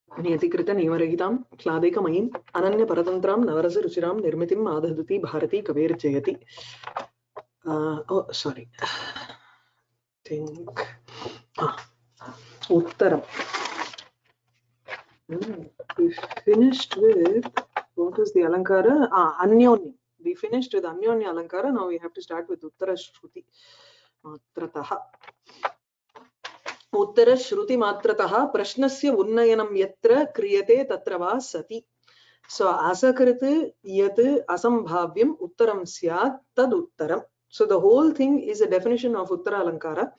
नियतिकृत नियमरहितां क्लादैकमयीं अनन्यपरतन्त्रां नवरसरुचिरां निर्मितिम् आदधति Bharti कवेर्जयति. Oh, sorry. Think. Uttaram. We finished with, what is the Alankara? Anyoni. We finished with Anyoni Alankara. Now we have to start with Uttara Shruti. Matrataha. Uttara Shruti Matrataha Prashnasya Unnayanam Yatra Kriyate Tatra Va Sati. So Asakriti Yat Asambhavyam Uttaram Syat Tad Uttaram. So the whole thing is a definition of Uttara Alankara.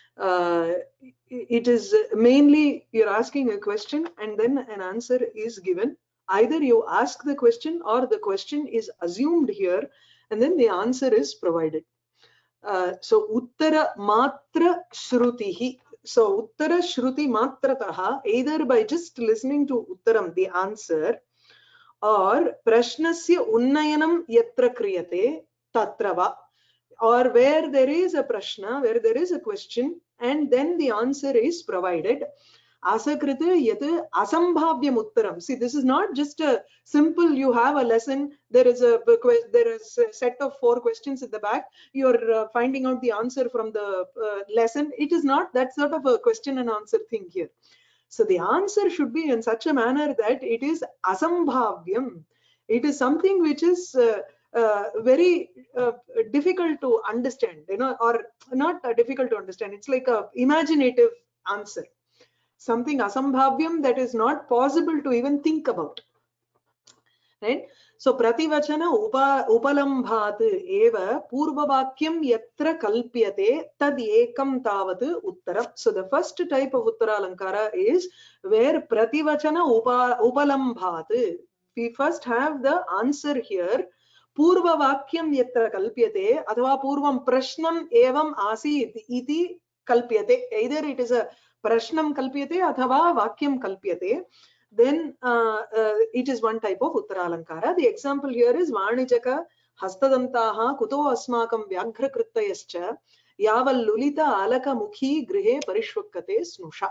It is mainly you're asking a question and then an answer is given. Either you ask the question or the question is assumed here and then the answer is provided. So Uttara Matra Shrutihi. So Uttara Shruti Matrataha, either by just listening to Uttaram, the answer, or Prashnasya Unnayanam Yatra Kriyate Tatrava, or where there is a prashna, where there is a question, and then the answer is provided. Asakrita yat asambhavyam uttaram. See, this is not just a simple, you have a lesson, there is a set of 4 questions at the back, you're finding out the answer from the lesson. It is not that sort of a question and answer thing here. So the answer should be in such a manner that it is asambhavyam. It is something which is very difficult to understand, or not difficult to understand. It's like a imaginative answer. Something asambhavyam that is not possible to even think about. Right? So prativachana upalambhat eva purvavakyam yatra kalpyate tad ekam tavat uttaram. So the first type of uttara alankara is where prativachana upalambhat. We first have the answer here. Purvavakyam yatra kalpyate athava purvam prashnam evam asit iti kalpyate. Either it is a prashnam kalpyate athava vakyam kalpyate. Then it is one type of uttara alankara. The example here is Vanijaka Hastadantaha Kuto Asmakam Vyaghra Krittayascha Yaval Lulita Alaka Mukhi Grihe Parishwakkate Snusha.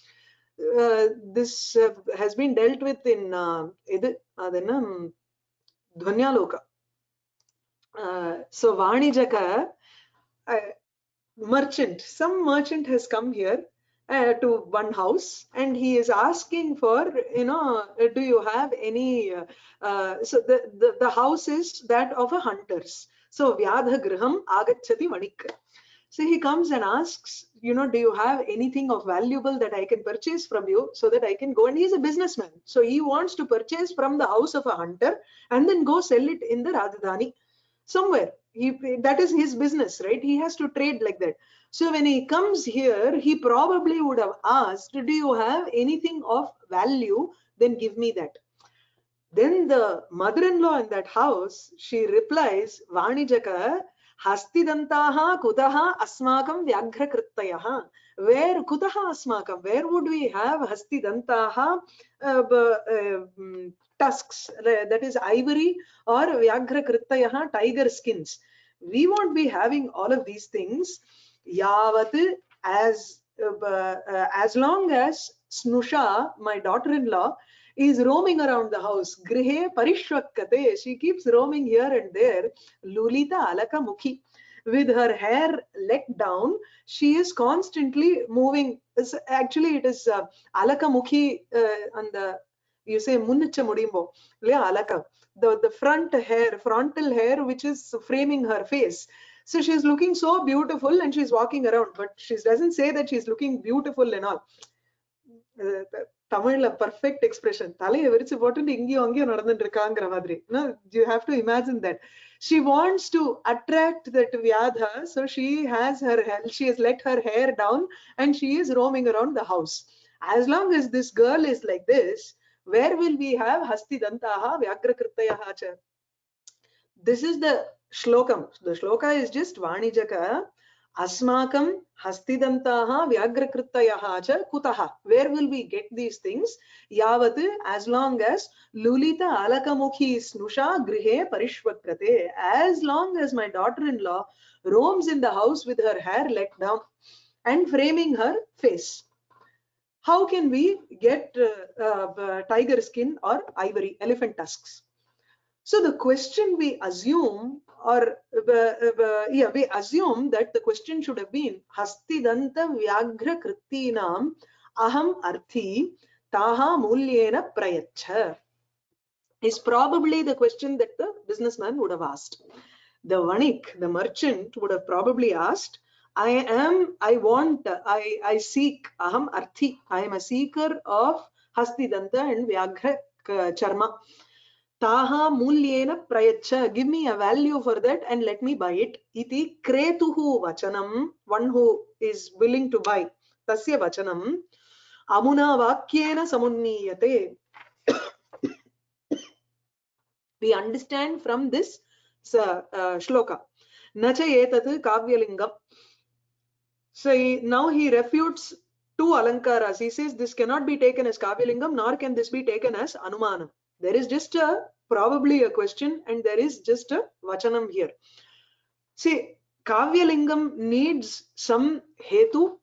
This has been dealt with in Dhvanyaloka. So Vanijaka, merchant, some merchant has come here to one house and he is asking for, do you have any, so the house is that of a hunters. So Vyadha Griham Agachati Manik. So he comes and asks, do you have anything of valuable that I can purchase from you so that I can go? And he's a businessman. So he wants to purchase from the house of a hunter and then go sell it in the Rajdhani somewhere. That is his business, right? He has to trade like that. So when he comes here, he probably would have asked, do you have anything of value? Then give me that. Then the mother-in-law in that house, she replies, Vanijaka, Hastidantaha kutaha asmakam vyaghra krittayaha. Where kutaha asmakam? Where would we have Hastidantaha tusks, that is ivory, or vyaghra krittayaha, tiger skins? We won't be having all of these things. Yavat, as long as Snusha, my daughter-in-law, is roaming around the house. Grihe parishwakkate. She keeps roaming here and there. Lulita alaka mukhi. With her hair let down, she is constantly moving. Actually, it is alaka mukhi on the, you say munnicha mudimbo. Alaka. The frontal hair which is framing her face. So she's looking so beautiful and she's walking around, but she doesn't say that she's looking beautiful and all. Tamil perfect expression. You have to imagine that. She wants to attract that Vyadha, so she has let her hair down and she is roaming around the house. As long as this girl is like this, where will we have Hastidantaha Vyaghra Krittayaha cha? This is the shlokam. The shloka is just Vanijaka Asmakam Hastidantaha Vyaghra Krittayaha cha kutaha. Where will we get these things? Yavat, as long as Lulita Alakamukhi Snusha Grihe Parishwakkate. As long as my daughter-in-law roams in the house with her hair let down and framing her face. how can we get tiger skin or ivory, elephant tusks? So the question we assume, or yeah, we assume that the question should have been Hastidanta Vyagra Krittinam Aham Arthi Taha Mulyena Prayacha is probably the question that the businessman would have asked. The Vanik, the merchant, would have probably asked, I seek, Aham Arthi, I am a seeker of Hastidanta and Vyagra Charma. Taha mulyena prayacha, give me a value for that and let me buy it. Iti kretuhu vachanam, one who is willing to buy. Tasya vachanam, amuna vakyena samunniyate. We understand from this shloka. Nacha etat kavyalingam. So now he refutes two alankaras. He says this cannot be taken as kavyalingam, nor can this be taken as anumanam. There is just probably a question and there is just a vachanam here. See, kavyalingam needs some hetu.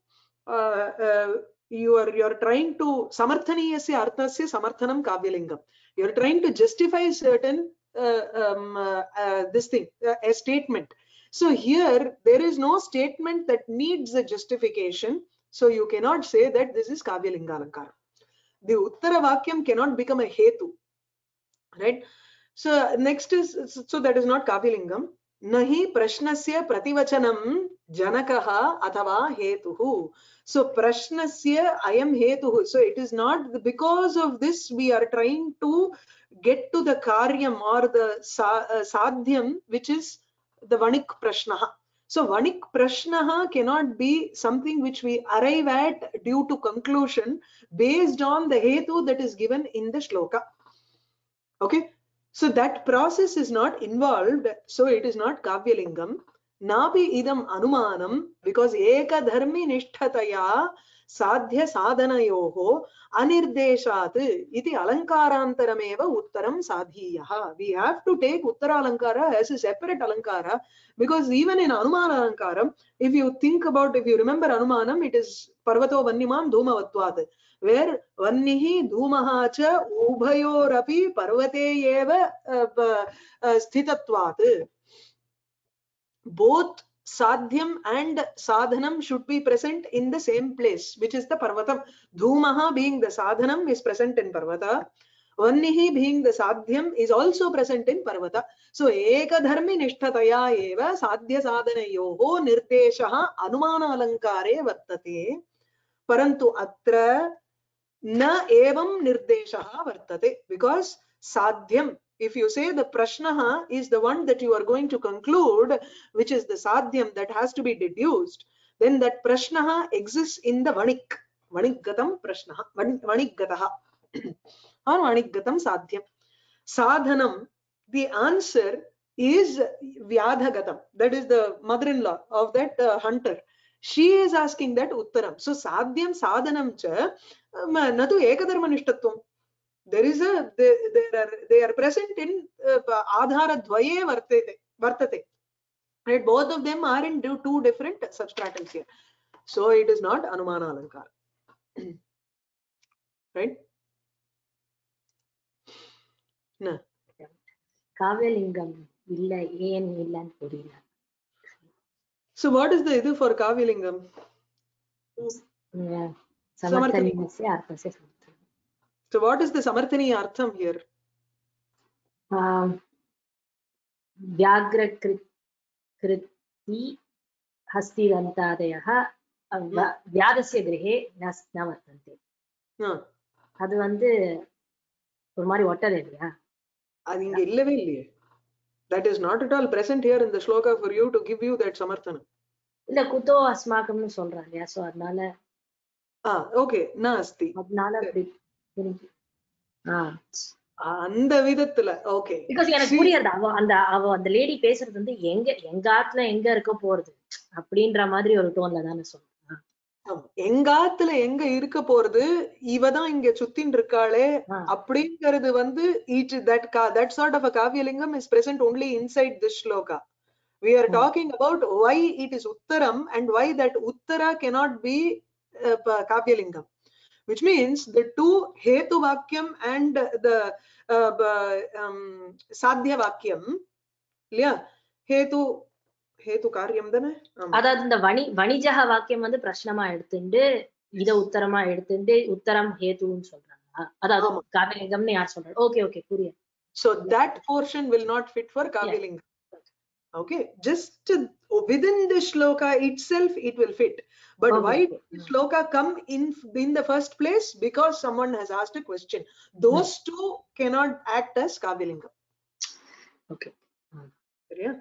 You're trying to samarthaniyasya arthasya samarthanam kavyalingam. You're trying to justify certain this thing, a statement. So here there is no statement that needs a justification. So you cannot say that this is kavyalinga alankara. The uttara vakyam cannot become a hetu, right? So next is, so that is not kavyalingam. Nahi prashnasya prativachanam janakaha athava hetuhu. So prashnasya I am hetuhu. So it is not because of this we are trying to get to the karyam or the sadhyam, which is the vanik prashnaha. So vanik prashnaha cannot be something which we arrive at due to conclusion based on the hetu that is given in the shloka. Okay, so that process is not involved, so it is not kavyalingam. Napi idam anumanam, because eka dharmi nishthataya sadhya sadhanayoho anirdeshat iti alankarantarameva uttaram sadhiyaha. We have to take uttara alankara as a separate alankara, because even in anumana alankaram, if you think about, if you remember anumanam, it is parvato vannimam dhumavatvat, where vannihi dhumaha cha ubhayorapi parvate eva sthitatvat. Both sadhyam and sadhanam should be present in the same place, which is the parvatam. Dhumaha being the sadhanam is present in parvata. Vannihi being the sadhyam is also present in parvata. So ekadharmi nishthataya eva sadhya sadhanayoho nirdeshaha anumana alankare vartate. Parantu atra na evam nirdeshaha vartate, because sadhyam, if you say the prashnaha is the one that you are going to conclude, which is the sadhyam that has to be deduced, then that prashnaha exists in the vanik gatam prashnaha, vanik gataha or vanik gatam sadhyam. Sadhanam, the answer is vyadhagatam, that is the mother-in-law of that hunter. She is asking that uttaram. So sadhyam sadhanam cha natu ekadharma nishthatvam. There is a they are present in adhara dvaye vartate. Right? Both of them are in two different substratals here. So it is not anumana alankara. Right? No. Kavyalingam illa ஏன் இல்லன்னு புரியல. So what is the idu for kavyalingam? Samarthaniyasya arthasya samarthanam. So what is the samarthani artham here? Vyagra kriti hastidantadayah vyadasya grihe na vartante. அது வந்து ஒரு மாதிரி ஒட்டல இல்லையா? அது இங்க இல்லவே இல்லையே. That is not at all present here in the shloka for you to give you that samarthana. இல்ல குதோ அஸ்மாகம்னு சொல்றாங்க இல்லையா? சோ அதனால ஓகே நாஸ்தி. அதனால அப்படி அந்த விதத்துல ஓகே. பிகாஸ் எனக்கு புரியாது அவ அந்த லேடி பேசுறது வந்து எங்க ஆத்துல எங்க இருக்க போறது அப்படின்ற மாதிரி ஒரு டோன்ல தானே சொல்றேன். எங்காத்துல எங்க இருக்க போறது, இவதான் இங்க சுத்தின் இருக்காளே அப்படிங்கிறது வந்து that sort of a kavyalingam is present only inside this shloka. We are talking about why it is uttaram and why that uttara cannot be kavyalingam. which means the two hetu vakyam and the sadhya vakyam, yeah, hetu karyam dana. அதாவது இந்த வணிஜக வாக்கியம் வந்து பிரஷ்னமா எடுத்துட்டு இத உத்தரமா எடுத்துட்டு உத்தரம் ஹேதுன்னு சொல்றாங்க. அதாவது காவியலிங்கம்னு யார் சொல்றாரு? ஓகே ஓகே புரியுது. So that portion will not fit for Kavyalingam. Okay, just within the shloka itself it will fit, but why did the shloka come in the first place? Because someone has asked a question. Those two cannot act as Kavyalingam. Okay. Yeah.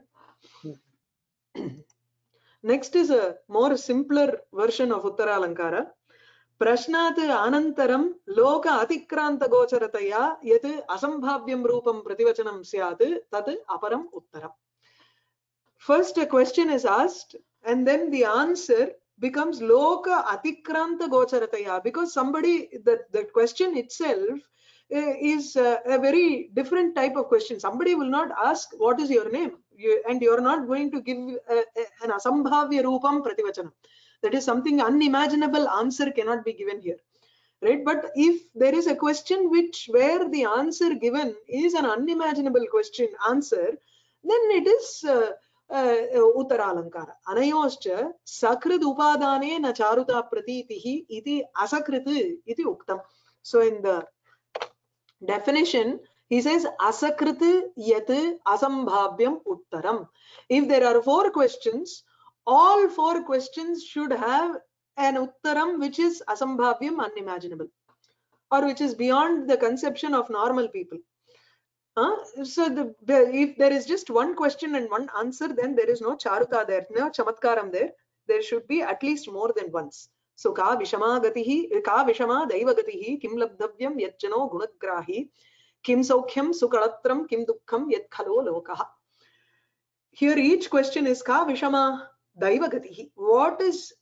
Next is a more simpler version of Uttara Alankara. प्रश्नात् अनन्तरं लोक अतिक्रान्त गोचरतया यत् असंभाव्यं रूपं प्रतिवचनं स्यात् तत् अपरम् उत्तरम्. First a question is asked and then the answer becomes loka atikranta gocharataya, because somebody the question itself is a very different type of question. Somebody will not ask what is your name, and you are not going to give an asambhavya roopam prativachanam. That is something unimaginable. Answer cannot be given here, right? But if there is a question where the answer given is an unimaginable question answer, then it is Uttara Alankara. Anayoscha sakrit upadane na charuta pratitihi iti asakrit iti uktam. So in the definition, he says asakrit yat asambhavyam uttaram. If there are 4 questions, all 4 questions should have an uttaram which is asambhavyam, unimaginable, or which is beyond the conception of normal people. So if there is just one question and one answer, then there is no charuta there, no chamatkaram there. There should be at least more than once. So ka vishama gatihi, ka vishama daiva gatihi, kim labdhavyam yajjano gunagrahi, kim saukhyam sukalatram, kim dukkham yat khalo lokaha. Here each question is ka vishama daiva gatihi. What is,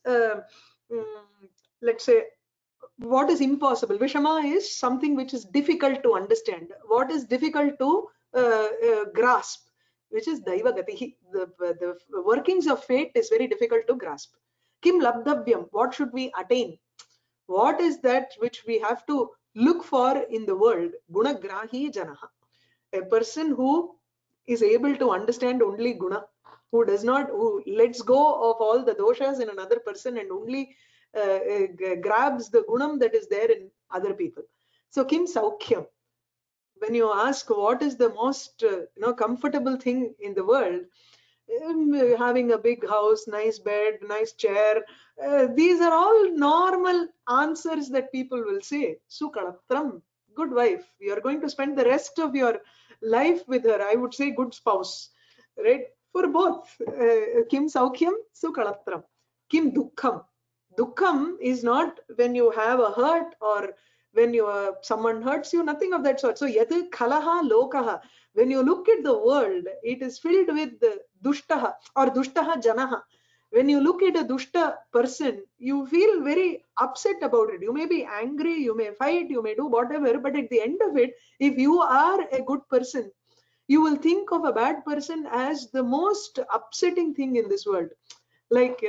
let's say, what is impossible? Vishama is something which is difficult to understand. What is difficult to grasp? Which is daiva gatihi. The workings of fate is very difficult to grasp. Kim labdhavyam. What should we attain? What is that which we have to look for in the world? Gunagrahi janaha. A person who is able to understand only guna, who lets go of all the doshas in another person and only grabs the gunam that is there in other people. So kim saukhyam. When you ask what is the most comfortable thing in the world, having a big house, nice bed, nice chair, these are all normal answers that people will say. Sukalatram, good wife. You are going to spend the rest of your life with her. I would say good spouse, right? For both. Kim saukhyam, sukalatram. Kim dukkham. Dukkham is not when you have a hurt or when someone hurts you, nothing of that sort. So yat khalaha lokaha. When you look at the world, it is filled with dushtaha or dushtaha janaha. When you look at a dushta person, you feel very upset about it. You may be angry, you may fight, you may do whatever, but at the end of it, if you are a good person, you will think of a bad person as the most upsetting thing in this world. Like,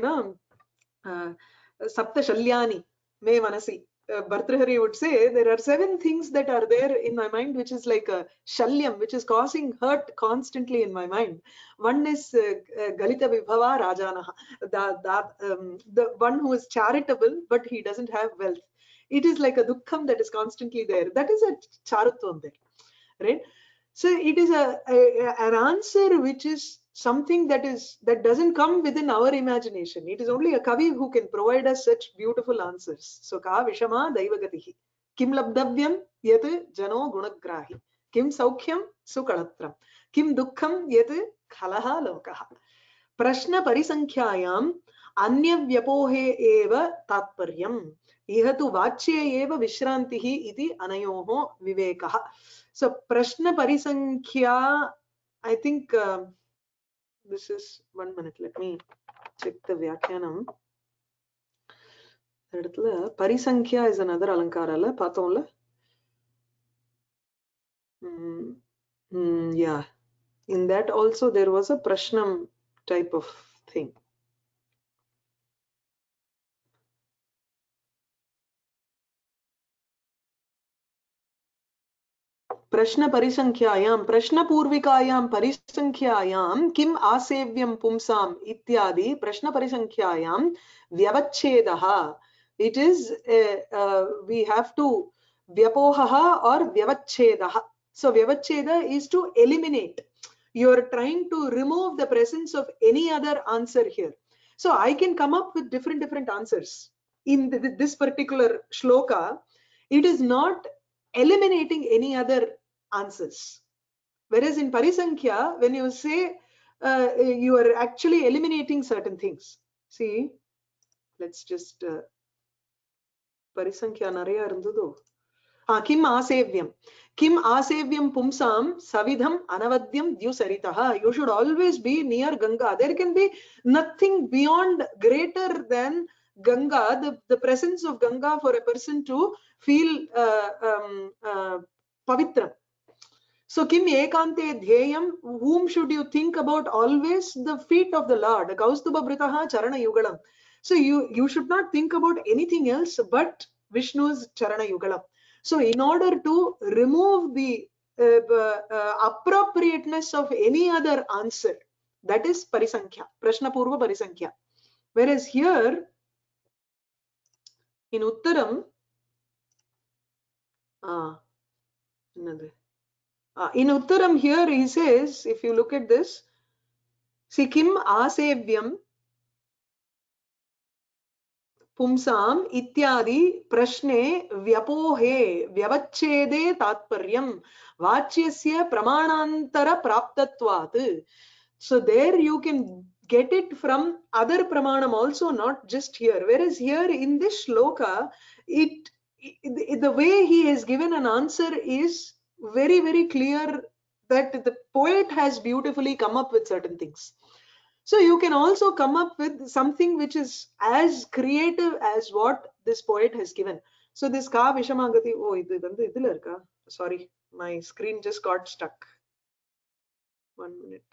Sapta Shalyani, Me Manasi. Bhartrihari would say there are 7 things that are there in my mind, which is like a shalyam, which is causing hurt constantly in my mind. One is Galita Vibhava Rajanaha, the one who is charitable, but he doesn't have wealth. It is like a dukkham that is constantly there. That is a charutvam there, right? So it is an answer which is something that doesn't come within our imagination. It is only a kavi who can provide us such beautiful answers. So ka vishama daivagatihi. Kim labdhavyam yat jano gunagrahi. Kim saukhyam sukalatram. Kim dukkham yat khalaha lokaha. Prashna parisankhyayam anya vyapohe eva tatparyam. Ihatu vachye eva vishrantihi iti anayoho vivekaha. So Prashna Parisankhya, I think this is 1 minute. Let me check the Vyakyanam. Parisankhya is another Alankara, Pathonla. Yeah. In that also there was a Prashnam type of thing. प्रश्न परिसंख्यायां प्रश्नपूर्विकायां परिसंख्यायां किम् आसेव्यं पुंसाम् इत्यादि प्रश्न परिसंख्यायां व्यवच्छेदः. It is we have to vyapohah or vyavachhedah. So vyavachheda is to eliminate. You are trying to remove the presence of any other answer here. So I can come up with different answers in this particular shloka. It is not eliminating any other answers. Whereas in Parisankhya, when you say you are actually eliminating certain things. See, let's just Parisankhya naraya irundhudu. Kim asevyam. Kim asevyam pumsam savidham anavadyam dyusaritah. You should always be near Ganga. There can be nothing beyond greater than Ganga, the presence of Ganga for a person to feel pavitra. So Kim ekante dhyayam, whom should you think about always? The feet of the Lord. Kaustubha britaha charana yugalam. So you should not think about anything else but Vishnu's charana yugalam. So in order to remove the appropriateness of any other answer, that is Parisankhya, Prashna Purva Parisankhya. Whereas here in Uttaram, in Uttaram here he says, if you look at this, see Kim asevyam पुंसाम इत्यादि प्रश्ने व्यपोहे व्यवच्छेदे तात्पर्यम वाच्यस्य प्रमाणांतर प्राप्तत्वात्. So there you can get it from other pramanam also, not just here. Whereas here in this shloka, the way he has given an answer is very clear that the poet has beautifully come up with certain things. So you can also come up with something which is as creative as what this poet has given. So this Ka Vishamagati, sorry, my screen just got stuck. 1 minute.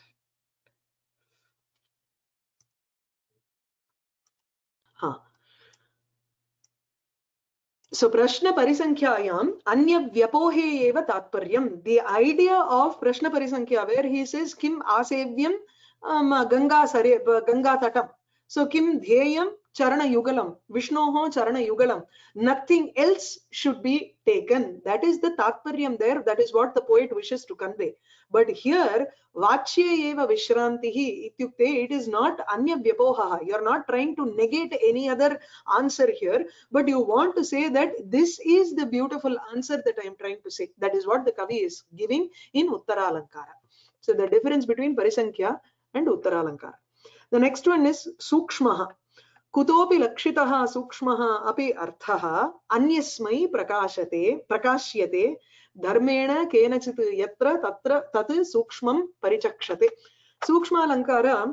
So Prashna Parisankhayam Anya Vyapohe Eva Tatparyam. The idea of Prashna Parisankhya, where he says Kim Asevyam Ganga Tatam. So Kim Dhyayam Charana Yugalam, Vishnoho Charana Yugalam. Nothing else should be taken. That is the Tatparyam there. That is what the poet wishes to convey. But here, Vachye Eva Vishrantihi Ityukte, it is not Anya Vyapoha. You are not trying to negate any other answer here, but you want to say that this is the beautiful answer that I am trying to say. That is what the Kavi is giving in Uttara Alankara. So the difference between Parisankhya and Uttara Alankara. The next one is Sukshmaha. Kutopi lakshitaha sukshmaha api arthaha anyasmai prakashyate dharmena kenachit yatra tatra tat sukshmam parichakshate. Sukshma Alankara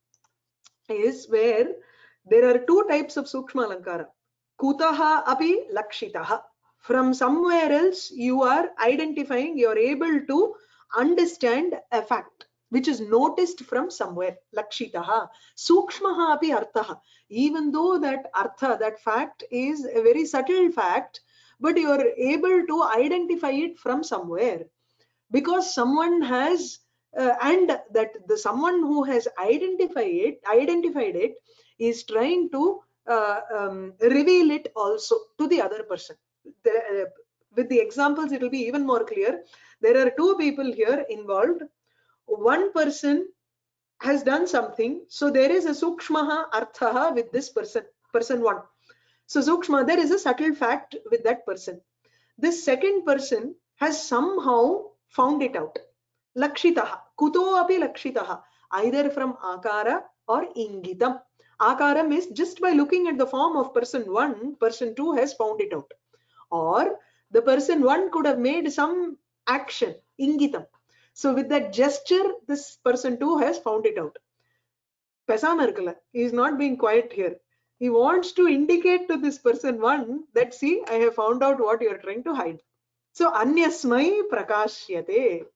is where there are two types of Sukshma Alankara. Kutaha api lakshitaha. From somewhere else you are identifying, you are able to understand a fact which is noticed from somewhere. Lakshitaha. Sukshmaha api arthaha. Even though that artha, that fact is a very subtle fact, but you are able to identify it from somewhere. Because someone has, and that the someone who has identified it is trying to reveal it also to the other person. With the examples, it will be even more clear. There are two people here involved. One person has done something, so there is a sukshmaha arthaha with this person one. So sukshma, there is a subtle fact with that person. This second person has somehow found it out. Lakshitaha. Kuto api lakshitaha. Either from akara or ingitam. Akaram is just by looking at the form of person one, person two has found it out. Or the person one could have made some action, ingitam. So with that gesture, this person two has found it out. Pesama irukala. He is not being quiet here. He wants to indicate to this person one that, see, I have found out what you are trying to hide. So anyasmai prakashyate.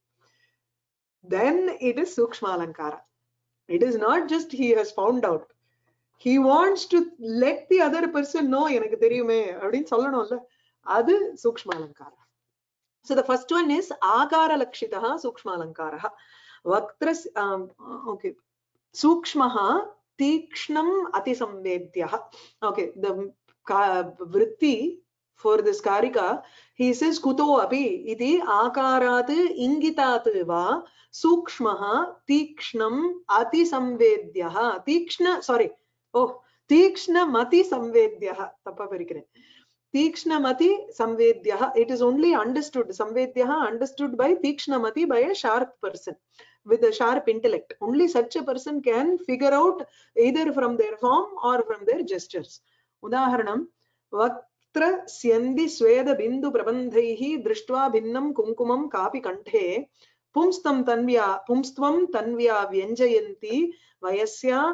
Then it is Sukshma Alankara. It is not just he has found out. He wants to let the other person know, enakku theriyume appdin sollanolla. Adu Sukshma Alankara. So the first one is akara lakshitaha sukshma alankaraha. Vaktras, okay. Sukshmaha tikshnam atisamvedyah. Okay, the vritti for this karika, he says kuto api iti akarat ingitat va sukshmaha tikshnam atisamvedyah. Tikshna, sorry. Oh, tikshna mati samvedyah. Tappa parikren. Tikshnamati samvedyah. It is only understood. Samvedyah understood by tikshnamati, by a sharp person with a sharp intellect. Only such a person can figure out either from their form or from their gestures. Udaharanam, Vaktra Syandi Sweda Bindu Prabandhaihi Drishtva Bhinnam Kunkumam Kapi Kanthe Pumstvam Tanvya Vyanjayanti Vayasya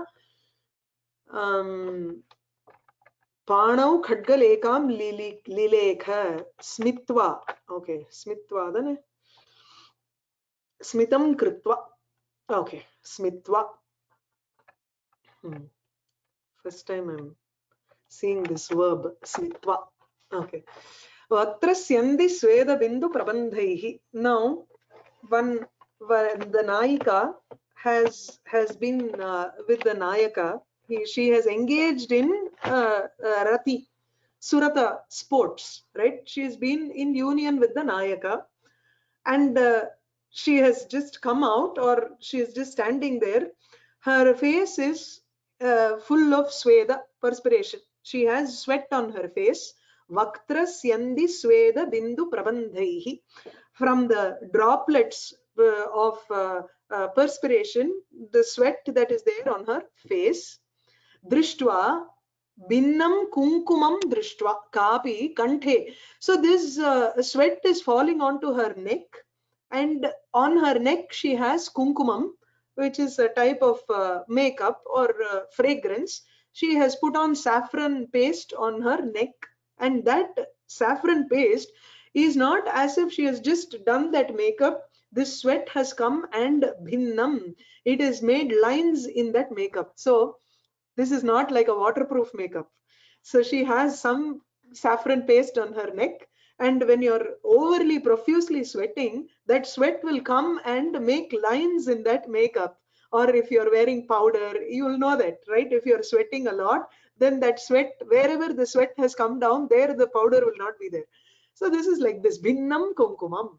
Panau Khadgalekam Lilekha Smitva. Okay, Smitva, then Smitam Kritva. Okay, Smitva. First time I'm seeing this verb, Smitva. Okay. Vatrasyandi Sweda Bindu Prabandhaihi. Now, when the Nayika has been with the Nayaka, she has engaged in Rati, Surata sports, right? She has been in union with the Nayaka, and she has just come out, or she is just standing there. Her face is full of sweda, perspiration. She has sweat on her face. Vaktrasyandi sweda bindu prabandhaihi. From the droplets of perspiration, the sweat that is there on her face. Drishtva Binnam kunkumam drishtva kapi kanthe. So this sweat is falling onto her neck, and on her neck she has kunkumam, which is a type of makeup or fragrance. She has put on saffron paste on her neck, and that saffron paste is not as if she has just done that makeup. This sweat has come and bhinnam. It has made lines in that makeup. So this is not like a waterproof makeup. So she has some saffron paste on her neck, and when you're overly profusely sweating, that sweat will come and make lines in that makeup. Or if you're wearing powder, you'll know that, right? If you're sweating a lot, then that sweat, wherever the sweat has come down, there the powder will not be there. So this is like this Binnam Kunkumam.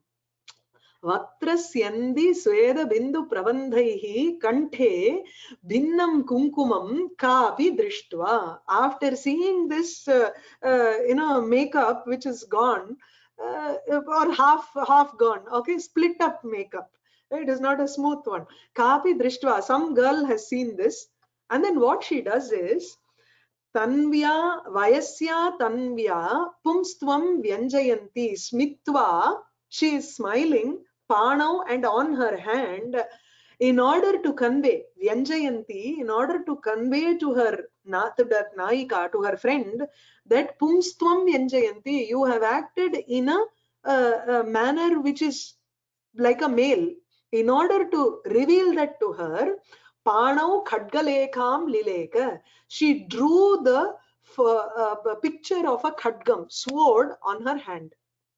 Vatrasyandi Sweda Bindu Prabandhaihi Kanthe Binnam Kunkumam Kapi Drishtva. After seeing this, makeup which is gone, or half gone, okay, split up makeup. It is not a smooth one. Kapi Drishtva. Some girl has seen this, and then what she does is Tanvya Vayasya Tanvya Pumstvam Vyanjayanti Smitva. She is smiling. Panau, and on her hand, in order to convey Vyanjayanti, in order to convey to her Nayika, to her friend, that Pumstvam Vyanjayanti, you have acted in a manner which is like a male. In order to reveal that to her, Panau Khadgalekam Lileka, she drew the picture of a khadgam, sword, on her hand.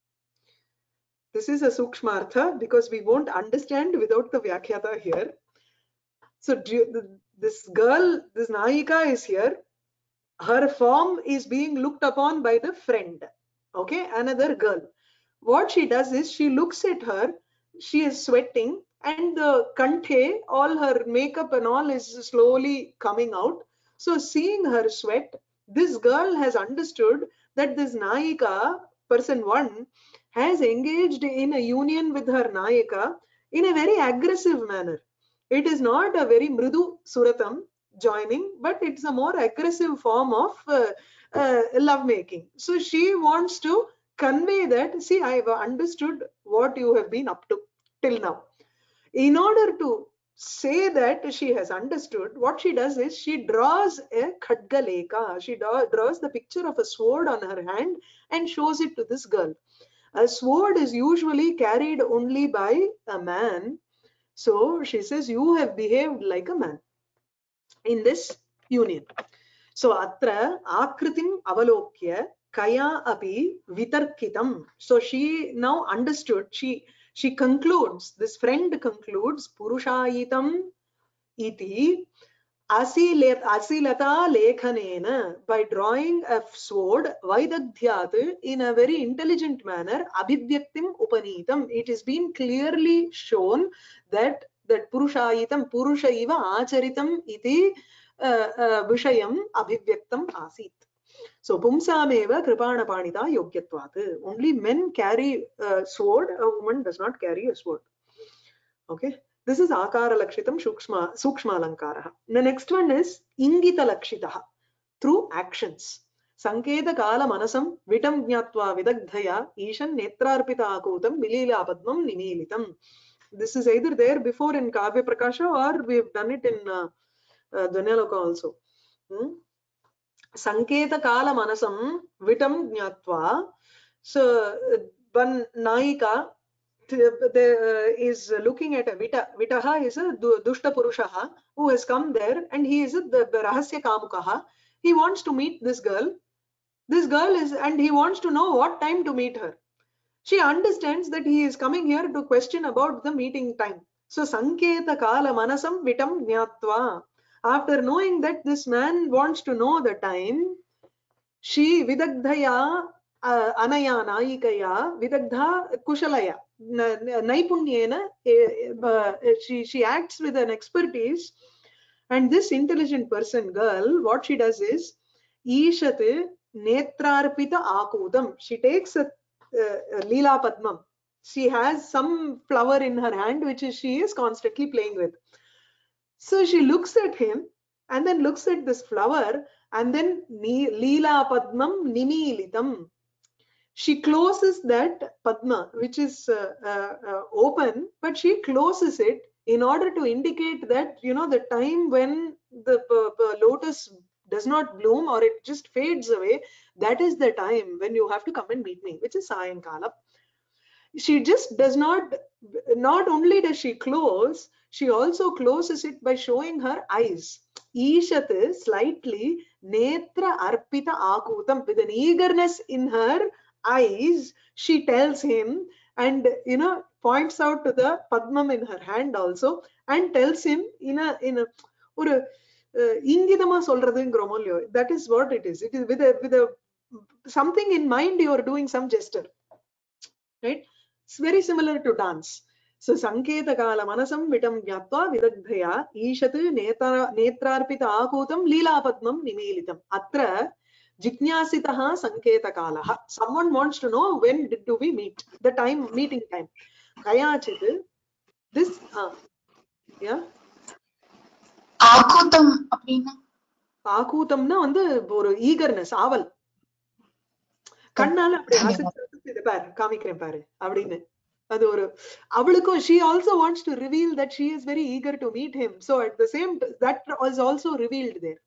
This is a Sukshmartha because we won't understand without the Vyakhyata here. So this girl, this Nayika is here. Her form is being looked upon by the friend. Okay, another girl. What she does is she looks at her. She is sweating, and the kanthe, all her makeup and all is slowly coming out. So seeing her sweat, this girl has understood that this Nayika, person one, has engaged in a union with her Nayika in a very aggressive manner. It is not a very mridu suratam joining, but it's a more aggressive form of love making. So she wants to convey that, see, I have understood what you have been up to till now. In order to say that she has understood, what she does is she draws a khadgaleka. She draws the picture of a sword on her hand and shows it to this girl. A sword is usually carried only by a man. So she says, you have behaved like a man in this union. So atra akritim avalokya kaya api vitarkitam. So she now understood. She concludes. This friend concludes. Purushayitam iti asilata lekhanena, by drawing a sword vaidagdhyat in a very intelligent manner, abhivyaktim upanitam. It is been clearly shown that purushayitam purusha iva acharitam iti vishayam abhivyaktam asit. So pumsameva kripana panita yogyatvat. Only men carry a sword, a woman does not carry a sword. Okay, this is akara lakshitam sukshma alankara. The next one is ingita lakshitah, through actions. Sanketa kala manasam vitam jnatva vidagdhaya ishan netrarpita akutam milila padmam nimilitam. This is either there before in Kavya Prakasha or we have done it in Dhanaloka also. Sanketa kala manasam vitam jnatva. So one naika is looking at a Vitaha is a Dushta Purushaha who has come there, and he is the Rahasya Kamukaha. He wants to meet this girl. This girl is, and he wants to know what time to meet her. She understands that he is coming here to question about the meeting time. So Sanketa Kala Manasam Vitam Jnatva. After knowing that this man wants to know the time, she Vidagdhaya Anaya Naikaya Vidagdha Kushalaya Naipunyena, she acts with an expertise, and this intelligent person girl, what she does is Ishate Netrarpita Akudam. She takes a Leela Padmam. She has some flower in her hand which she is constantly playing with. So she looks at him and then looks at this flower, and then Leela Padmam Nimilitam. She closes that Padma, which is open, but she closes it in order to indicate that, you know, the time when the lotus does not bloom or it just fades away, that is the time when you have to come and meet me, which is Sayankala. She just does not only does she close, she also closes it by showing her eyes. Ishat slightly netra arpita akutam, with an eagerness in her eyes, she tells him, and you know, points out to the Padmam in her hand also, and tells him in a or ingidama solradungrommo illo, that is what it is. It is with a something in mind, you are doing some gesture, right? It's very similar to dance. So Sanketa Kala Manasam Vitam Jnatva Vidagdhaya Ishat Netrarpita Akutam Leela Padmam Nimilitam. Atra Jiknyasitaha Sanketa Kalaha. Someone wants to know when do we meet, the time, meeting time. Kayachit, this yeah. Akutam அப்படினா ஆகூதம்னா வந்து ஒரு eagerness, ஆவல். கண்ணால அப்படி ஆசைச்சு இத பாரு, காமிக்கிறேன் பாரு அப்படின்னு. அது ஒரு அவளுக்கும், she also wants to reveal that she is very eager to meet him. So at the same, that is also revealed there.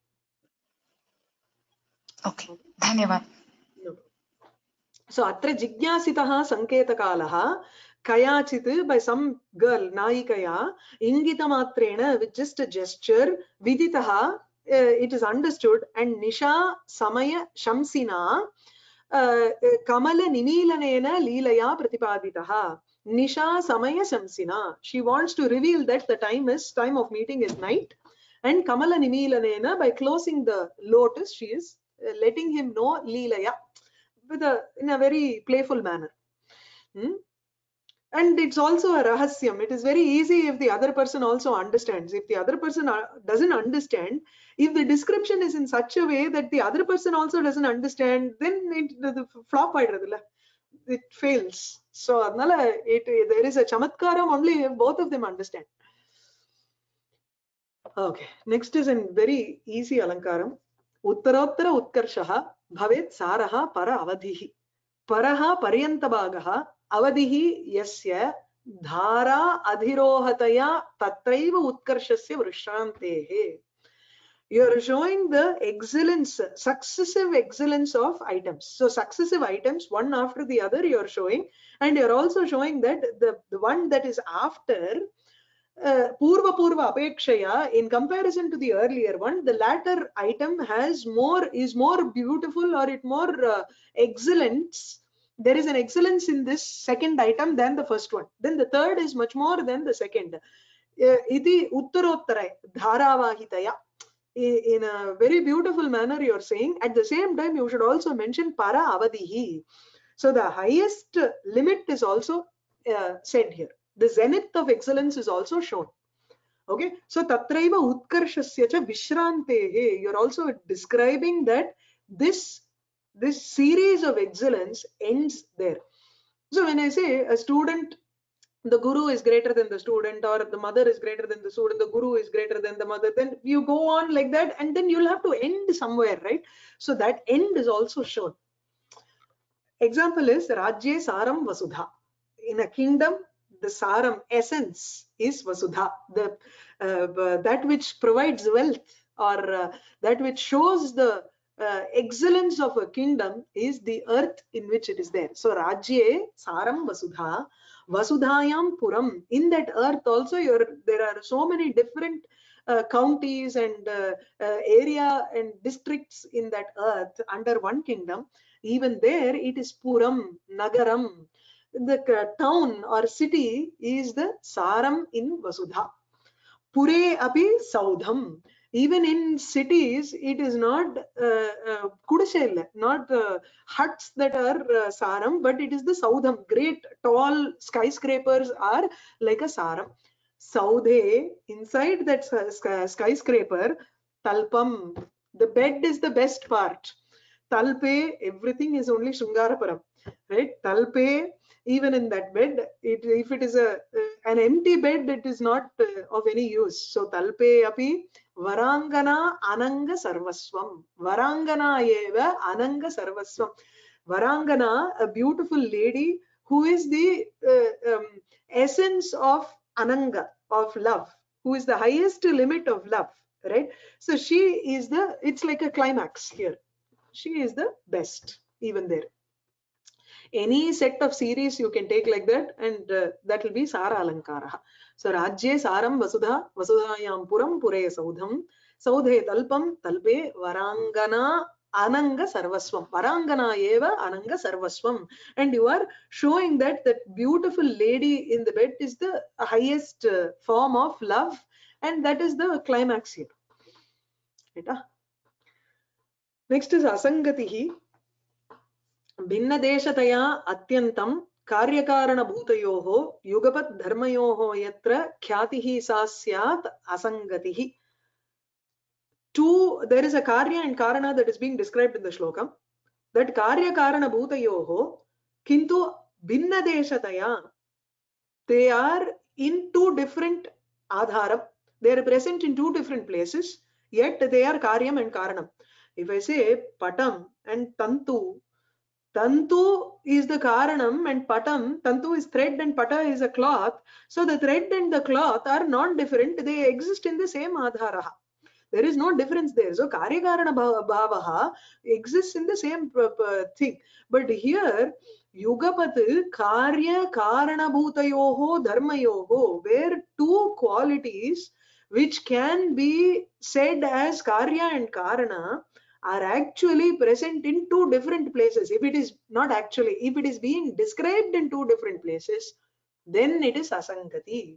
Okay, धन्यवाद. So atra jigyasitaha sanketakalah kayachit, by some girl naikaya ingitamatrena, with just a gesture, viditaha, it is understood, and nisha samaya shamsina kamala nimilanena leelaya pratipaditaha. Nisha samaya shamsina, she wants to reveal that the time of meeting is night, and kamala nimilanena, by closing the lotus, she is letting him know leelaya, in a very playful manner. And it's also a rahasyam. It is very easy if the other person also understands. If the other person doesn't understand, if the description is in such a way that the other person also doesn't understand, then the flop aidradilla, it fails. So there is a chamatkaram only if both of them understand. Okay, next is a very easy alankaram. Uttarottara utkarshaha bhavet saraha para avadhihi. Paraha paryantabagaha avadhihi yasya dhara adhirohataya tatraiva utkarshasya vrishrantehe. You are showing the excellence, successive excellence of items. So successive items, one after the other, you are showing, and you are also showing that the one that is after Purva Apekshaya, in comparison to the earlier one, the latter item is more beautiful, or it more excellence. There is an excellence in this second item than the first one. Then the third is much more than the second. Iti uttarottara dharavahitaya. In a very beautiful manner you are saying. At the same time, you should also mention para avadihi. So the highest limit is also said here. The zenith of excellence is also shown. Okay, so tatraiva utkarshasya cha vishrantehe. You're also describing that this series of excellence ends there. So when I say a student, the guru is greater than the student, or the mother is greater than the student, the guru is greater than the mother, then you go on like that, and then you'll have to end somewhere, right? So that end is also shown. Example is Rajye Saram Vasudha. In a kingdom, the Saram essence is Vasudha, that which provides wealth, or that which shows the excellence of a kingdom is the earth in which it is there. So Rajye Saram Vasudha, Vasudhayam Puram. In that earth also, there are so many different counties and area and districts in that earth under one kingdom. Even there, it is Puram, Nagaram. The town or city is the Saram in Vasudha. Pure api Saudham. Even in cities, it is not Kudashel, not huts that are Saram, but it is the Saudham. Great tall skyscrapers are like a Saram. Saudhe, inside that skyscraper, Talpam, the bed is the best part. Talpe, everything is only Shungaraparam, right? Talpe, even in that bed, if it is an empty bed, it is not of any use. So Talpe api Varangana Ananga Sarvaswam. Varangana eva Ananga Sarvaswam. Varangana, a beautiful lady who is the essence of Ananga, of love, who is the highest limit of love, right? So she is it's like a climax here. She is the best, even there. Any set of series you can take like that, and that will be Sara Alankara. So Rajye Saram Vasudha, Vasudhayam Puram, Pure Saudham, Saudhe Talpam, Talpe Varangana Ananga Sarvaswam. Varangana eva Ananga Sarvaswam. And you are showing that beautiful lady in the bed is the highest form of love, and that is the climax here. Right? Next is Asangatihi. Binnadeshataya Atyantam Karyakaranabhutayoho Yugapat Dharmayoho Yatra Khyatihi Sasyat Asangatihi. There is a Karya and Karana that is being described in the Shlokam. That Karyakarana Kintu Binnadeshataya, they are in two different Adharam. They are present in two different places, yet they are Karyam and Karanam. If I say Patam and Tantu, Tantu is the Karanam and Patam, Tantu is thread and Pata is a cloth. So the thread and the cloth are non-different. They exist in the same Adharaha. There is no difference there. So Karyakarana Bhavaha exists in the same thing. But here, Yugapat Karya Karana Bhutayoho Dharmayoho, where two qualities which can be said as Karya and Karana are actually present in two different places. If it is not actually, if it is being described in two different places, then it is Asangati.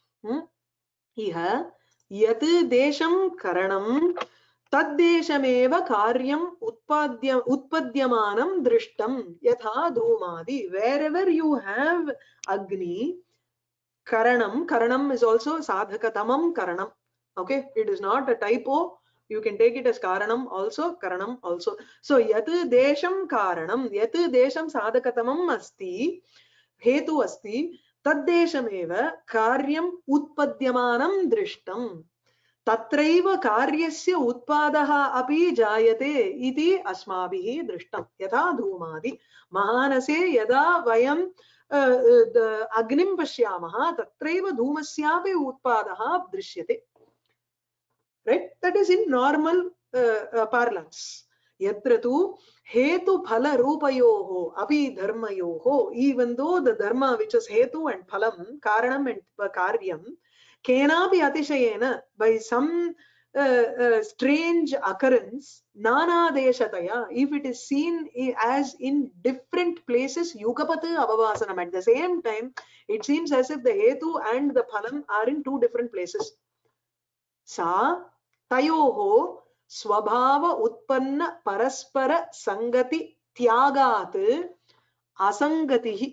Iha Yat Desham Karanam Tad Deshameva Karyam Utpadyamanam Drishtam Yatha Dhumadi. Wherever you have Agni, Karanam is also Sadhakatamam Karanam. Okay, it is not a typo. You can take it as Karanam also, Karanam also. So Yat Desham Karanam, Yat Desham Sadhakatamam Asti, Hetu Asti, Taddeshameva Karyam Utpadyamanam Drishtam. Tatraiva Karyasya Utpadaha Api Jayate Iti Asmabihi Drishtam. Yatha Dhumadi. Mahanase Yada Vayam Agnim Pashyamaha Tatraiva Dhumasyapi Utpadaha Drishyate. Right? That is in normal parlance. Yatra tu hetu phala rupayoho api dharmayoho. Even though the dharma which is hetu and phalam, karanam and karyam, kenapi atishayena, by some strange occurrence, nana deshataya, if it is seen as in different places, yugapat avavasanam, at the same time it seems as if the hetu and the phalam are in two different places. Sa tayoho swabhava utpanna paraspara sangati tyagat asangatihi.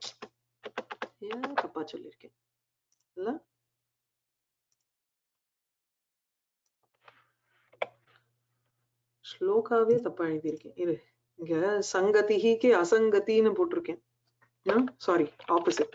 தப்பா சொல்லிருக்கேன் இல்ல, ஸ்லோகாவே தப்பா எழுதியிருக்கேன். இது இங்க சங்கதிக்கு அசங்கத்தின்னு போட்டிருக்கேன். Sorry, opposite.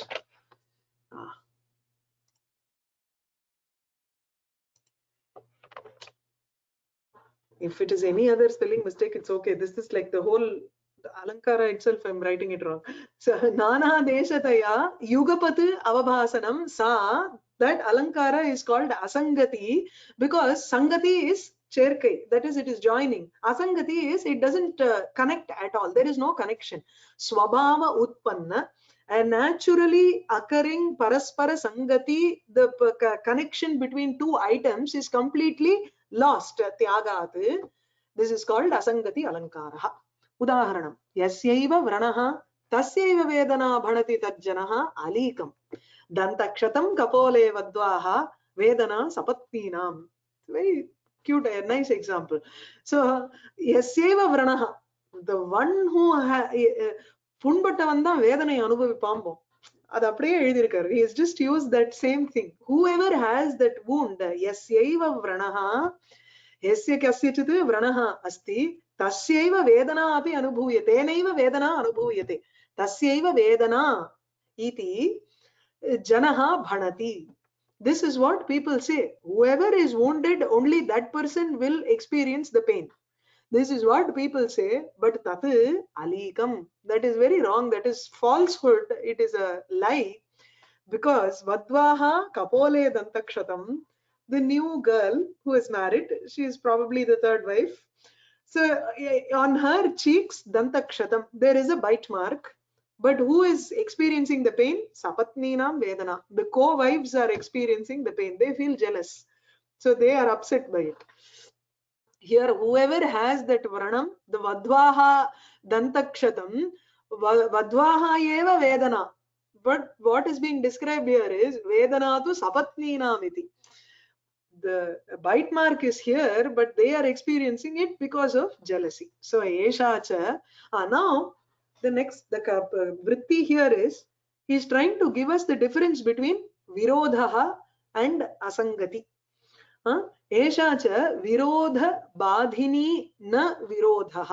If it is any other spelling mistake, it's okay. This is like the whole Alankara itself, I'm writing it wrong. So nana deshataya yugapat avabhasanam sa, that Alankara is called asangati because sangati is cherkai, that is it is joining. Asangati is it doesn't connect at all, there is no connection. Swabhava utpanna, a naturally occurring paraspara sangati, the connection between two items is completely lost. Tyagat, this is called asangati alankara. Udaharanam, yasyaiva vranaha tasyaiva vedana bhanati tajjanaha alikam dantakshatam kapole vadvaha vedana sapatninam. Very cute, a nice example. So yasyaiva vranaha, the one who புண்பட்ட வந்தா வேதனை அனுபவிப்பாம்போ, அது அப்படியே எழுதியிருக்காரு. He has just used that same thing. Whoever has that wound, yasyaiva vranaha, यस्य कस्यचित् व्रणः अस्ति तस्यैव वेदना अपि अनुभूयते, तेनैव वेदना अनुभूयते, तस्यैव वेदना इति जनः भणति. This is what people say. Whoever is wounded, only that person will experience the pain. This is what people say, but tat alikam, that is very wrong, that is falsehood, it is a lie, because vadvaha kapole dantakshatam, the new girl who is married, she is probably the third wife, so on her cheeks dantakshatam, there is a bite mark, but who is experiencing the pain? Sapatninam vedana, the co-wives are experiencing the pain, they feel jealous, so they are upset by it. Here whoever has that vranam, the vadvaha dantakshatam, vadvaha eva vedana, but what is being described here is vedana tu sapatninam iti. The bite mark is here, but they are experiencing it because of jealousy. So esha cha, now the next, the vritti here is, he is trying to give us the difference between virodha and asangati. एषा च विरोध बाधिनी न विरोधः.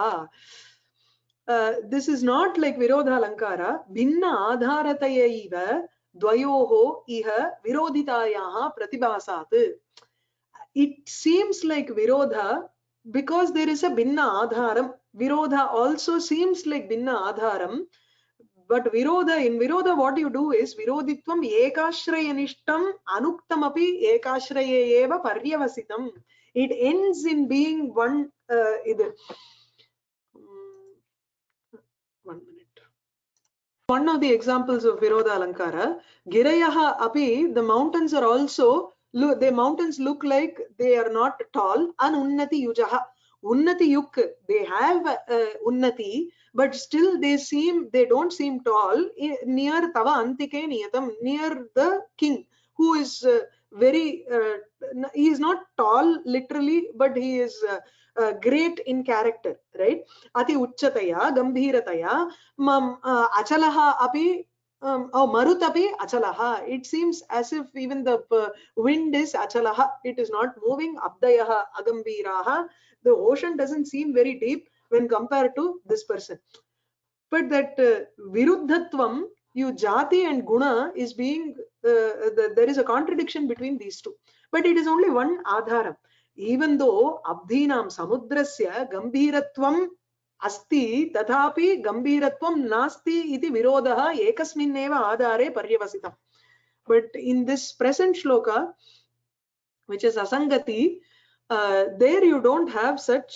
This is not like virodha alankara. भिन्न आधारतयैव द्वयोः इह विरोधितायाः प्रतिभासात्. It seems like virodha because there is a binna adharam. Virodha also seems like binna adharam. But virodha, in virodha what you do is virodhitvam ekashrayyanishtam anuktam api ekashraye eva paryavasitam. It ends in being one. One minute. One of the examples of virodha alankara, girayaha api, the mountains are also, the mountains look like they are not tall. Anunnati yujaha, unnati yuk, they have unnati, but still they don't seem tall. Near tava antike niyatam, near the king, who is very he is not tall literally, but he is great in character, right? Ati uchchataya gambhirataya achalaha api marutapi achalaha, it seems as if even the wind is achalaha, it is not moving. Abdayaha agambhiraha, the ocean doesn't seem very deep when compared to this person. But that viruddhatvam, you jati and guna is being there is a contradiction between these two, but it is only one adharam. Even though abdhinam samudrasya gambhiratvam asti, tathapi gambhiratvam nasti iti virodaha ekasminneva adhare paryavasitam. But in this present shloka, which is asangati, there you don't have such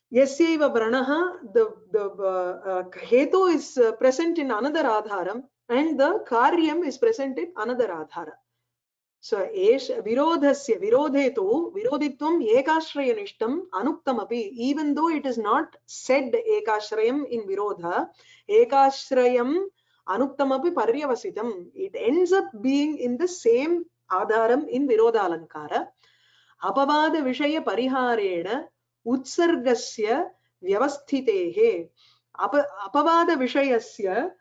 yasyaiva vranaha, the hetu is present in another adharam, and the karyam is present in another adhara. So virodhasya virodhetu virodhitvam ekashrayamishtam anuktam even though it is not said ekashrayam in virodha, ekashrayam anuktam paryavasitam, it ends up being in the same adharam in virodha alankara. Apavada vishaya pariharena utsargasya vyavasthitehe. Apavada vishayasya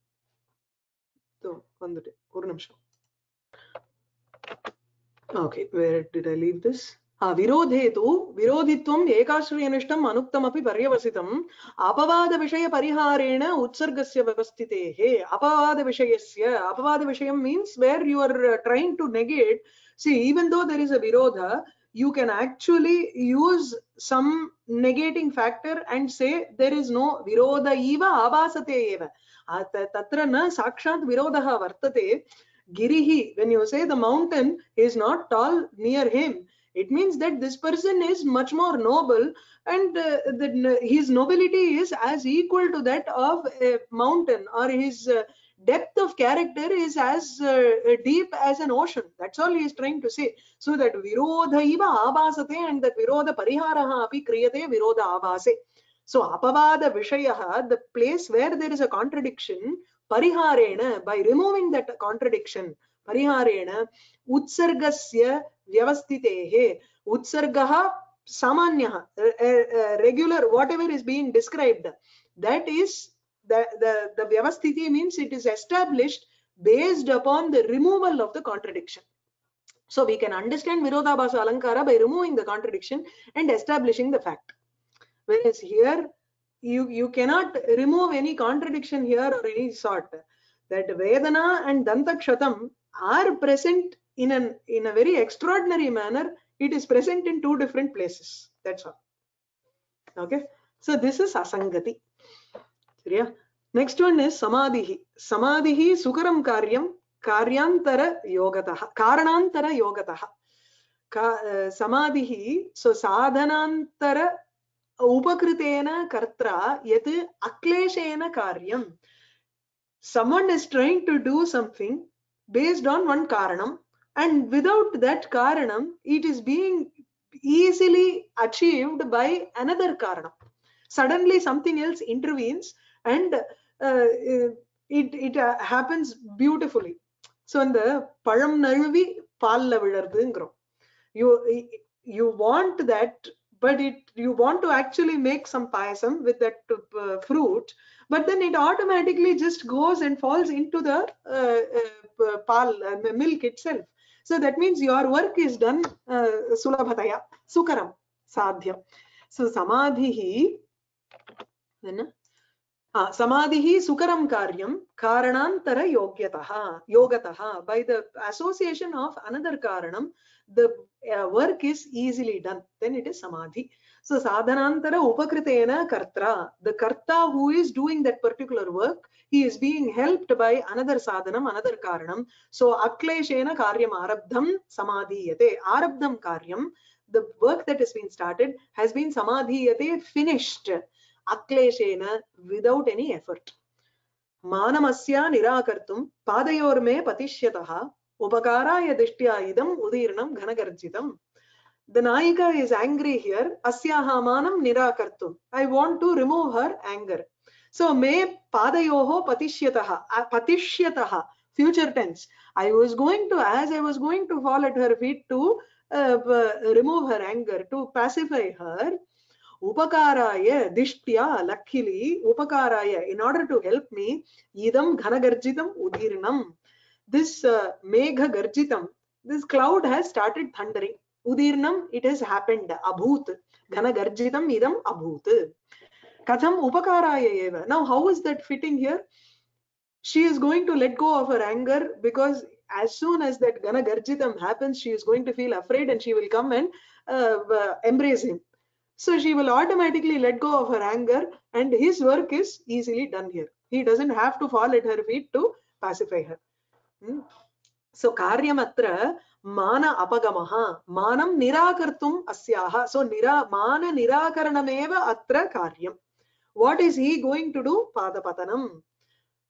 okay, where did I leave this? Virodhetu virodhitvam ekashryanishtam anuktamapi paryavasitam apavada vishaya pariharena utsargasya vyavasthitehe. Apavada vishayam means where you are trying to negate. See, even though there is a virodha, you can actually use some negating factor and say there is no virodha eva abhasate eva. Tatra na sakshat virodha vartate. Girihi, when you say the mountain is not tall near him, it means that this person is much more noble, and his nobility is as equal to that of a mountain, or his depth of character is as deep as an ocean. That's all he is trying to say. So that virodha iva abhasate, and that virodha pariharaha api kriyate virodha abhase. So apavada vishayaha, the place where there is a contradiction, pariharena, by removing that contradiction, pariharena utsargasya vyavasthitehe. Utsargaha samanyaha, regular, whatever is being described, that is the vyavasthiti means it is established based upon the removal of the contradiction. So we can understand virodhabhasa alankara by removing the contradiction and establishing the fact. Whereas here you cannot remove any contradiction here or any sort. That Vedana and Dantakshatam are present in a very extraordinary manner. It is present in two different places. That's all. Okay. So this is Asangati. Yeah. Next one is Samadhihi. Samadhihi Sukaram Karyam Karyantara Yogataha. Karanantara Yogataha. Samadhihi, so Sadhanantara Upakritena Kartra Yet Akleshena Karyam. Someone is trying to do something based on one karanam, and without that karanam, it is being easily achieved by another karanam. Suddenly something else intervenes, and it happens beautifully. So in the Param Nalvi Palla Vidarthungro, you want that, but you want to actually make some payasam with that fruit, but then it automatically just goes and falls into the milk itself. So that means your work is done sulabhataya, sukaram, sadhyam. So samadhihi, samadhihi sukaram karyam karanantara yogataha. By the association of another karanam, the work is easily done. Then it is samadhi. So sadhanantara upakritena kartra. The karta who is doing that particular work, he is being helped by another sadhanam, another karanam. So akleshena karyam arabdham samadhiyate. Arabdham karyam, the work that has been started has been samadhiyate, finished. Akleshena, without any effort. Manamasya nirakartum padayorme patishyataha upakaraya dishtya idam udirnam ghanagarjitam. The Nayika is angry here. Asyaha manam nirakartum. I want to remove her anger. So me padayoho patishyataha. Patishyataha, future tense. As I was going to fall at her feet to remove her anger, to pacify her. Upakaraya dishtya, luckily, upakaraya, in order to help me, idam ghanagarjitam udirnam. This megha garjitam, this cloud has started thundering. Udirnam, it has happened. Abhut. Ghanagarjitam idam abhut. Katham upakaraya eva. Now, how is that fitting here? She is going to let go of her anger, because as soon as that Ghanagarjitam happens, she is going to feel afraid and she will come and embrace him. So she will automatically let go of her anger, and his work is easily done here. He doesn't have to fall at her feet to pacify her. So karyamatra mana apagamaha, manam nirakartum asyaha. So mana nirakaranameva atra karyam. What is he going to do? Padapatanam.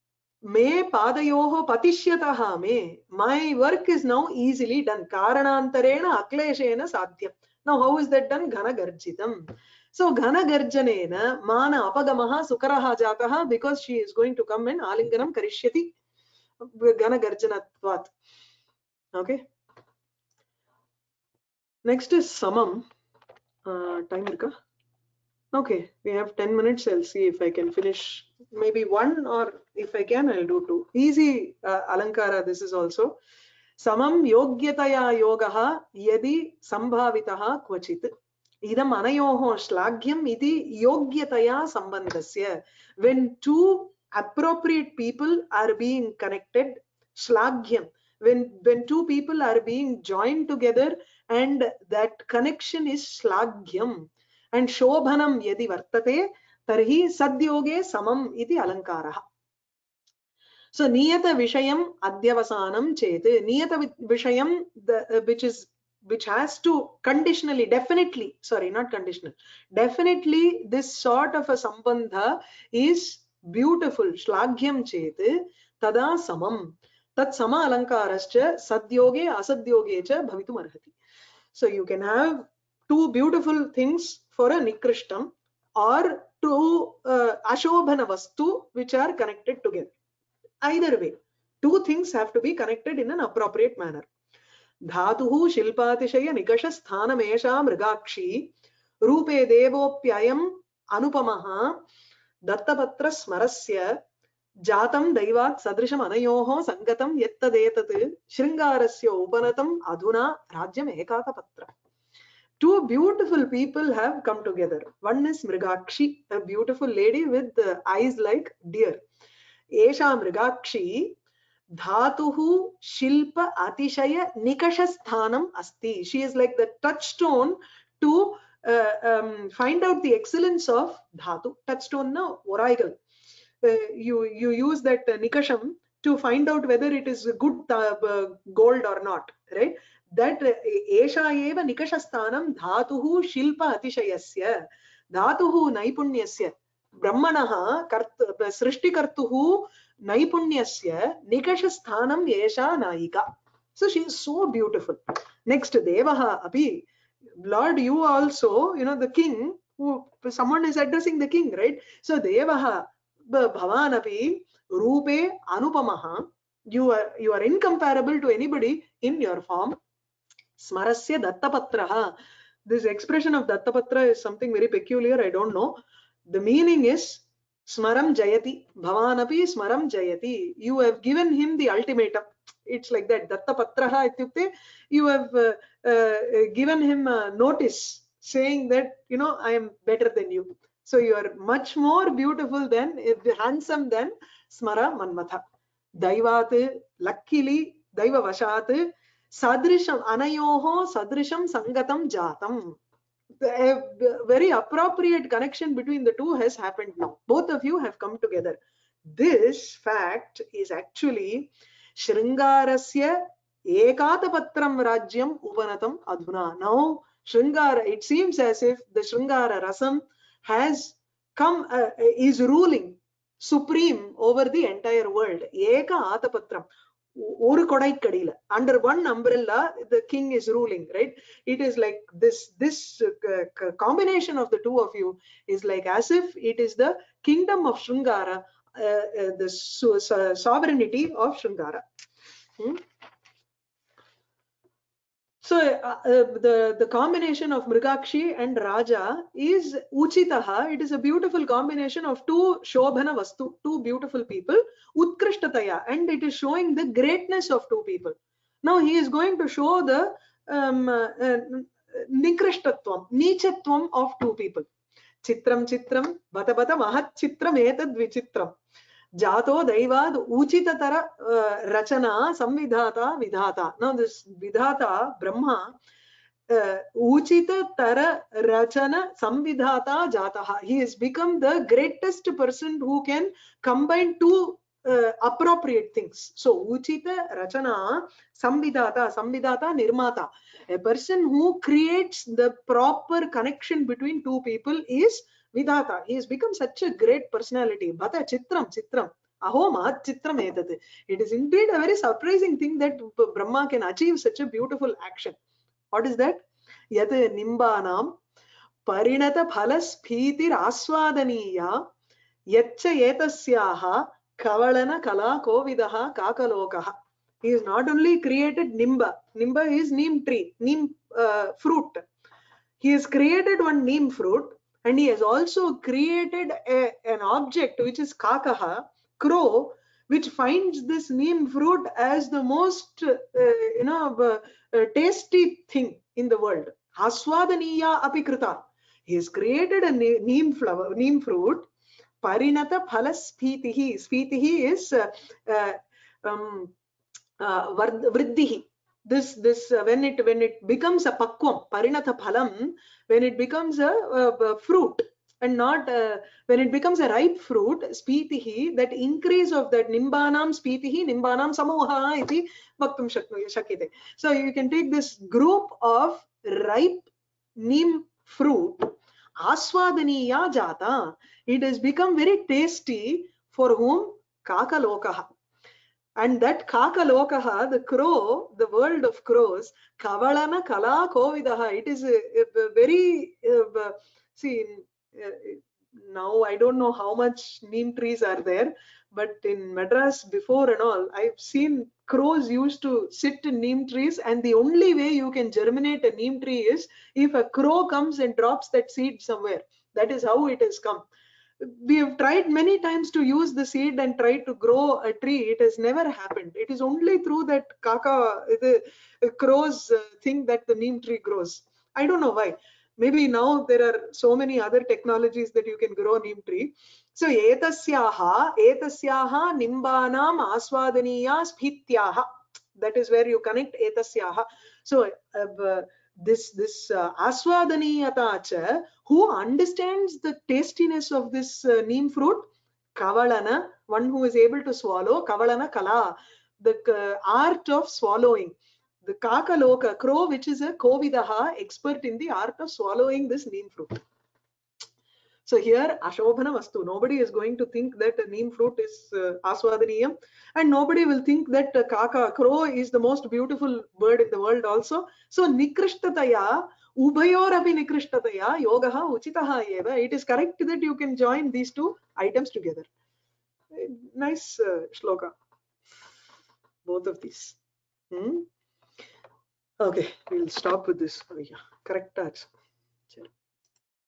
me padayoho patishyataha me. My work is now easily done. Karanantarena akleshena sadhyam. Now how is that done? Ghana garjitam. So Ghana garjanena mana apagamaha sukaraha jataha, because she is going to come and alinganam karishyati Ghana garjanatvat. Okay. Next is samam. Time irka? Okay, we have 10 minutes. I'll see if I can finish maybe one, or if I can, I'll do two. Easy alankara, this is also. Samam yogyataya yogaha yadi sambhavitaha kvachit. Idam anayoho shlagyam iti yogyataya sambandhasya. When two appropriate people are being connected, shlagyam. When two people are being joined together and that connection is shlagyam. And shobhanam yadi vartate tarhi sadyoge samam iti alankaraha. So niyata vishayam adyavasanam chet. Niyata vishayam, which has to conditionally, definitely, sorry, not conditional, definitely this sort of a sambandha is beautiful. Shlagyam chet tada samam. Tat sama alankarascha sadyoge asadyoge cha bhavitum arhati. So you can have two beautiful things for a nikrishtam, or two ashobhana vastu which are connected together. Either way, two things have to be connected in an appropriate manner. Dhatuhu shilpatishaya nikasha sthanamesha mrigakshi rupe devopyayam anupamaha dattapatra smarasya jatam daivat sadrisham anayoho sangatam yettadetat shringarasya upanatam adhuna rajyam ekaka patra. Two beautiful people have come together. One is Mrigakshi, a beautiful lady with eyes like deer. Esha Mrigakshi dhatuhu shilpa atishaya nikashasthanam asti. She is like the touchstone to find out the excellence of dhatu. Touchstone na oracle. You use that nikasham to find out whether it is good gold or not, right? That esha eva nikashasthanam dhatuhu shilpa atishayasya dhatuhu naipunyasya brahmanaha srishtikartuhu naipunyasya nikashasthanam esha naika. So she is so beautiful. Next, devaha api. Lord, you also, the king, who someone is addressing the king, right? So devaha bhavan api rupe anupamaha. You are incomparable to anybody in your form. Smarasya dattapatraha. This expression of dattapatra is something very peculiar. I don't know. The meaning is smaram jayati. Bhavanapi smaram jayati. You have given him the ultimatum. It's like that. Dattapatraha ityukte. You have given him a notice saying that, I am better than you. So you are much more beautiful than, handsome than smara manmatha. Daivat, luckily, daiva vashat, sadrisham anayoho sadrisham sangatam jatam. A very appropriate connection between the two has happened now. Both of you have come together. This fact is actually Shringarasya ekatapatram rajyam upanatam adhuna. Now Shringara, it seems as if the Shringara rasam has come, is ruling supreme over the entire world. Eka atapatram. Under one umbrella, the king is ruling, right? It is like this combination of the two of you is like as if it is the kingdom of Shringara, the sovereignty of Shringara. So the combination of Mrigakshi and Raja is Uchitaha. It is a beautiful combination of two Shobhana Vastu, two beautiful people, Utkrishtaya, and it is showing the greatness of two people. Now he is going to show the Nikrishtatvam, Nichatvam of two people. Chitram Chitram, Bata Bata Mahat Chitram Etad Vichitram. Jato Daivad Uchitatara Rachana Samvidhata Vidhata. Now this Vidhata, Brahma, Uchitatara Rachana Samvidhata Jataha. He has become the greatest person who can combine two appropriate things. So Uchita Rachana Samvidhata, Samvidhata Nirmata. A person who creates the proper connection between two people is Vidhata. He has become such a great personality. Bhata Chitram, Chitram. Aho mahat chitram etat. It is indeed a very surprising thing that Brahma can achieve such a beautiful action. What is that? Yat nimbanam parinata phalasphiti raswadaniya yaccha etasyaha kavalana kala kovidaha kakalokaha. He has not only created nimba. Nimba is neem tree, neem fruit. He has created one neem fruit, and he has also created an object which is kakaha, crow, which finds this neem fruit as the most tasty thing in the world. Aswadaniya apikrita. He has created a neem flower, neem fruit. Parinata phalasphitihi. Sphitihi is vriddhihi. This when it becomes a pakvam, parinatha phalam, when it becomes a fruit, and not when it becomes a ripe fruit, spitihi, that increase of that nimbanam spitihi, nimbanam samoha iti vaktum shakyate. So you can take this group of ripe neem fruit, aswadaniya jata. It has become very tasty for whom? Kakalokaha. And that kakalokaha, the crow, the world of crows, kavalana kala kovidaha, it is a very, see, now I don't know how much neem trees are there, but in Madras before and all, I've seen crows used to sit in neem trees, and the only way you can germinate a neem tree is if a crow comes and drops that seed somewhere. That is how it has come. We have tried many times to use the seed and try to grow a tree. It has never happened. It is only through that the crows thing that the neem tree grows. I don't know why. Maybe now there are so many other technologies that you can grow neem tree. So etasyaha nimbanam aswadaniya sphityaha. That is where you connect etasyaha. So this aswadaniyata cha, who understands the tastiness of this neem fruit? Kavalana, one who is able to swallow. Kavalana kala, the art of swallowing. The kakaloka, crow, which is a kovidaha, expert in the art of swallowing this neem fruit. So here, ashobhana vastu. Nobody is going to think that a neem fruit is aswadaniyam, and nobody will think that crow is the most beautiful bird in the world also. So nikrishtataya, ubhayorapi nikrishtataya, yogaha uchitaha eva. It is correct that you can join these two items together. Nice shloka. Both of these. Okay, we'll stop with this. Correct.